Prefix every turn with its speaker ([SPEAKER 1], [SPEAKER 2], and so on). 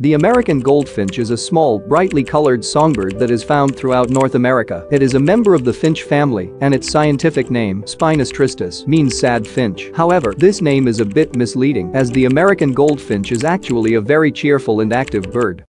[SPEAKER 1] The American goldfinch is a small, brightly colored songbird that is found throughout North America. It is a member of the finch family, and its scientific name, Spinus tristis, means sad finch. However, this name is a bit misleading as the American goldfinch is actually a very cheerful and active bird.